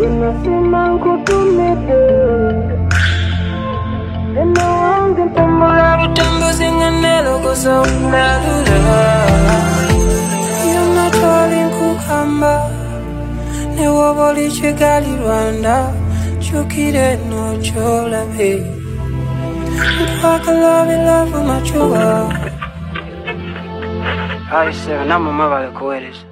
nasema nkutumide Nena wange tambula butambuzi nganelo kosa unalula Yona toli nkukamba Newoboli chigali Rwanda Chukire no chola be Mpaka love machuwa Aise, na mama bale kuwereje